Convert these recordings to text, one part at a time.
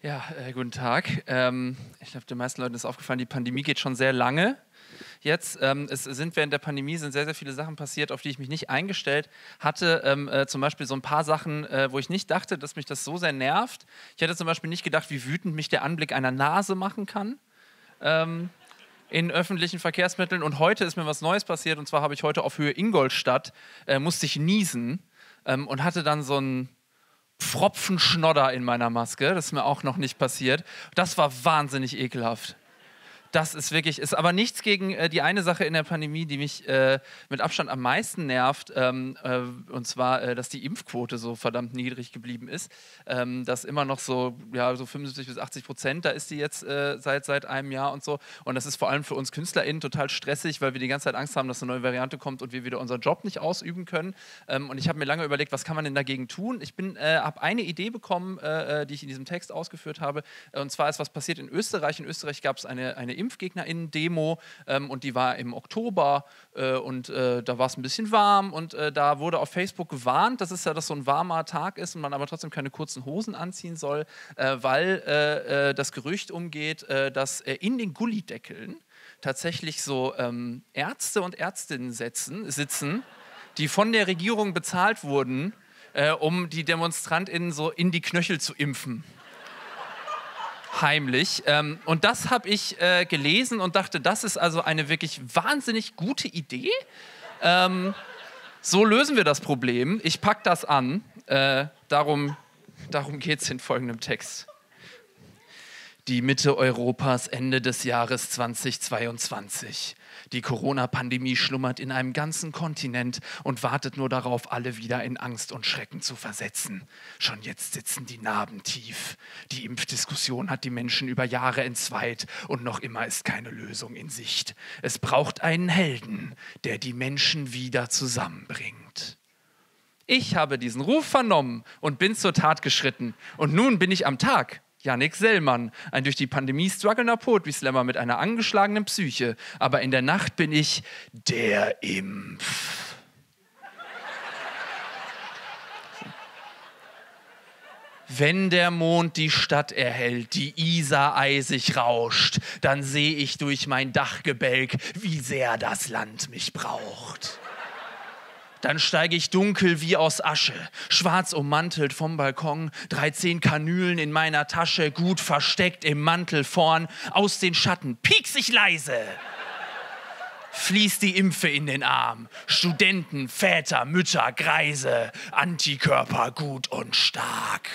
Ja, guten Tag. Ich glaube, den meisten Leuten ist aufgefallen, die Pandemie geht schon sehr lange. Jetzt während der Pandemie sind sehr, sehr viele Sachen passiert, auf die ich mich nicht eingestellt hatte. Zum Beispiel so ein paar Sachen, wo ich nicht dachte, dass mich das so sehr nervt. Ich hätte zum Beispiel nicht gedacht, wie wütend mich der Anblick einer Nase machen kann in öffentlichen Verkehrsmitteln. Und heute ist mir was Neues passiert. Und zwar habe ich heute auf Höhe Ingolstadt, musste ich niesen und hatte dann so ein Pfropfen Schnodder in meiner Maske. Das ist mir auch noch nicht passiert. Das war wahnsinnig ekelhaft. Das ist wirklich, ist aber nichts gegen die eine Sache in der Pandemie, die mich mit Abstand am meisten nervt, und zwar, dass die Impfquote so verdammt niedrig geblieben ist. Dass immer noch so 75-80%, da ist die jetzt seit einem Jahr und so. Und das ist vor allem für uns KünstlerInnen total stressig, weil wir die ganze Zeit Angst haben, dass eine neue Variante kommt und wir wieder unseren Job nicht ausüben können. Und ich habe mir lange überlegt, was kann man denn dagegen tun? Ich habe eine Idee bekommen, die ich in diesem Text ausgeführt habe. Und zwar ist was passiert in Österreich. In Österreich gab es eine ImpfgegnerInnen-Demo und die war im Oktober und da war es ein bisschen warm und da wurde auf Facebook gewarnt, dass so ein warmer Tag ist und man aber trotzdem keine kurzen Hosen anziehen soll, weil das Gerücht umgeht, dass in den Gullideckeln tatsächlich so Ärzte und Ärztinnen sitzen, die von der Regierung bezahlt wurden, um die DemonstrantInnen so in die Knöchel zu impfen. Heimlich. Und das habe ich gelesen und dachte, das ist also eine wirklich wahnsinnig gute Idee. So lösen wir das Problem. Ich packe das an. Darum geht es in folgendem Text. Die Mitte Europas Ende des Jahres 2022. Die Corona-Pandemie schlummert in einem ganzen Kontinent und wartet nur darauf, alle wieder in Angst und Schrecken zu versetzen. Schon jetzt sitzen die Narben tief. Die Impfdiskussion hat die Menschen über Jahre entzweit und noch immer ist keine Lösung in Sicht. Es braucht einen Helden, der die Menschen wieder zusammenbringt. Ich habe diesen Ruf vernommen und bin zur Tat geschritten. Und nun bin ich am Tag. Jannik Sellmann, ein durch die Pandemie strugglender Poetry Slammer mit einer angeschlagenen Psyche. Aber in der Nacht bin ich der Impf. Wenn der Mond die Stadt erhellt, die Isar eisig rauscht, dann sehe ich durch mein Dachgebälk, wie sehr das Land mich braucht. Dann steige ich dunkel wie aus Asche, schwarz ummantelt vom Balkon, 13 Kanülen in meiner Tasche, gut versteckt im Mantel vorn, aus den Schatten pieks ich leise. Fließt die Impfe in den Arm, Studenten, Väter, Mütter, Greise, Antikörper gut und stark.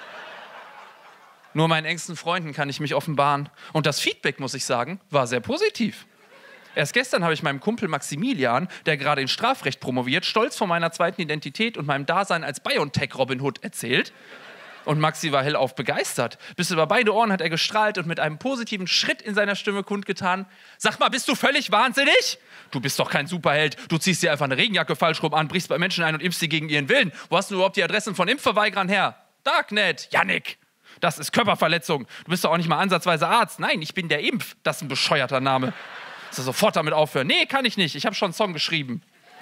Nur meinen engsten Freunden kann ich mich offenbaren und das Feedback, muss ich sagen, war sehr positiv. Erst gestern habe ich meinem Kumpel Maximilian, der gerade in Strafrecht promoviert, stolz von meiner zweiten Identität und meinem Dasein als BioNTech-Robin Hood erzählt. Und Maxi war hellauf begeistert. Bis über beide Ohren hat er gestrahlt und mit einem positiven Schritt in seiner Stimme kundgetan: Sag mal, bist du völlig wahnsinnig? Du bist doch kein Superheld. Du ziehst dir einfach eine Regenjacke falsch rum an, brichst bei Menschen ein und impfst sie gegen ihren Willen. Wo hast du überhaupt die Adressen von Impfverweigerern her? Darknet, Jannik. Das ist Körperverletzung. Du bist doch auch nicht mal ansatzweise Arzt. Nein, ich bin der Impf. Das ist ein bescheuerter Name. Soll sofort damit aufhören. Nee, kann ich nicht. Ich habe schon einen Song geschrieben.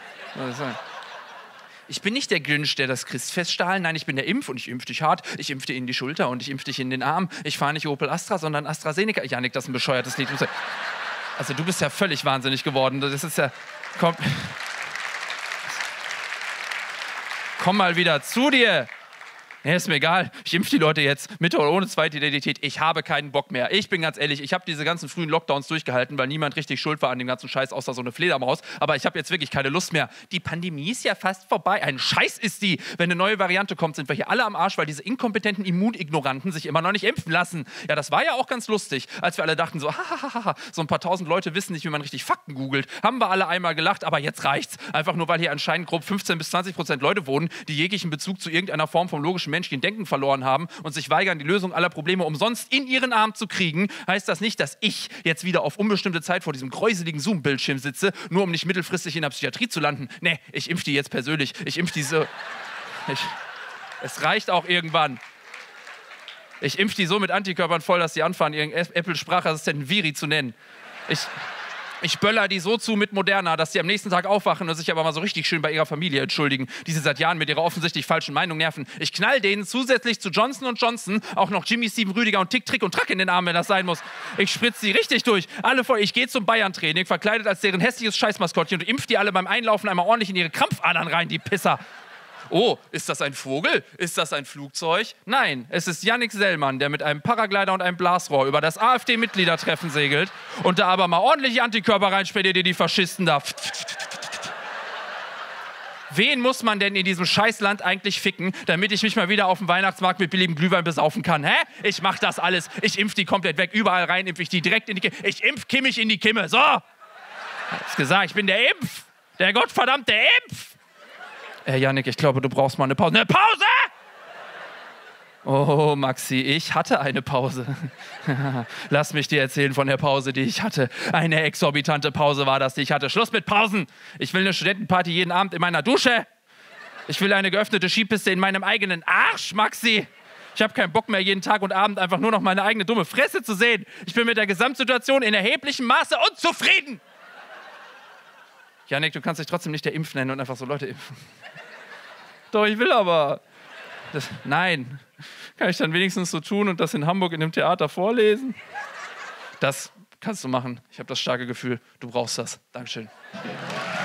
Ich bin nicht der Grinch, der das Christfest stahl. Nein, ich bin der Impf und ich impf dich hart. Ich impf dir in die Schulter und ich impf dich in den Arm. Ich fahre nicht Opel Astra, sondern AstraZeneca. Janik, das ist ein bescheuertes Lied. Also du bist ja völlig wahnsinnig geworden. Das ist ja... Komm mal wieder zu dir. Nee, ist mir egal. Ich impfe die Leute jetzt, mit oder ohne zweite Identität. Ich habe keinen Bock mehr. Ich bin ganz ehrlich, ich habe diese ganzen frühen Lockdowns durchgehalten, weil niemand richtig schuld war an dem ganzen Scheiß, außer so eine Fledermaus. Aber ich habe jetzt wirklich keine Lust mehr. Die Pandemie ist ja fast vorbei. Ein Scheiß ist die. Wenn eine neue Variante kommt, sind wir hier alle am Arsch, weil diese inkompetenten Immunignoranten sich immer noch nicht impfen lassen. Ja, das war ja auch ganz lustig, als wir alle dachten so, so ein paar tausend Leute wissen nicht, wie man richtig Fakten googelt. Haben wir alle einmal gelacht, aber jetzt reicht's. Einfach nur, weil hier anscheinend grob 15-20% Leute wohnen, die jeglichen Bezug zu irgendeiner Form vom logischen menschlichen Denken verloren haben und sich weigern, die Lösung aller Probleme umsonst in ihren Arm zu kriegen, heißt das nicht, dass ich jetzt wieder auf unbestimmte Zeit vor diesem gräuseligen Zoom-Bildschirm sitze, nur um nicht mittelfristig in der Psychiatrie zu landen. Nee, ich impfe die jetzt persönlich. Ich impfe diese... Es reicht auch irgendwann. Ich impfe die so mit Antikörpern voll, dass sie anfangen, ihren Apple-Sprachassistenten Viri zu nennen. Ich böller die so zu mit Moderna, dass die am nächsten Tag aufwachen und sich aber mal so richtig schön bei ihrer Familie entschuldigen, die sie seit Jahren mit ihrer offensichtlich falschen Meinung nerven. Ich knall denen zusätzlich zu Johnson & Johnson auch noch Jimmy, Steven, Rüdiger und Tick, Trick und Track in den Arm, wenn das sein muss. Ich spritze die richtig durch. Alle voll. Ich gehe zum Bayern-Training, verkleidet als deren hässliches Scheißmaskottchen und impf die alle beim Einlaufen einmal ordentlich in ihre Krampfadern rein, die Pisser. Oh, ist das ein Vogel? Ist das ein Flugzeug? Nein, es ist Yannick Sellmann, der mit einem Paraglider und einem Blasrohr über das AfD-Mitgliedertreffen segelt und da aber mal ordentlich Antikörper reinspendiert, die Faschisten da. Wen muss man denn in diesem Scheißland eigentlich ficken, damit ich mich mal wieder auf dem Weihnachtsmarkt mit billigem Glühwein besaufen kann? Hä? Ich mach das alles. Ich impf die komplett weg. Überall rein impf ich die direkt in die Kimme. Ich impf Kimmich in die Kimme. So. Hab's gesagt, ich bin der Impf. Der gottverdammte Impf. Yannick, ich glaube, du brauchst mal eine Pause. Eine Pause? Oh, Maxi, ich hatte eine Pause. Lass mich dir erzählen von der Pause, die ich hatte. Eine exorbitante Pause war das, die ich hatte. Schluss mit Pausen. Ich will eine Studentenparty jeden Abend in meiner Dusche. Ich will eine geöffnete Skipiste in meinem eigenen Arsch, Maxi. Ich habe keinen Bock mehr, jeden Tag und Abend einfach nur noch meine eigene dumme Fresse zu sehen. Ich bin mit der Gesamtsituation in erheblichem Maße unzufrieden. Yannick, du kannst dich trotzdem nicht der Impf nennen und einfach so Leute impfen. Doch, ich will aber. Nein. Kann ich dann wenigstens so tun und das in Hamburg in dem Theater vorlesen? Das kannst du machen. Ich habe das starke Gefühl, du brauchst das. Dankeschön.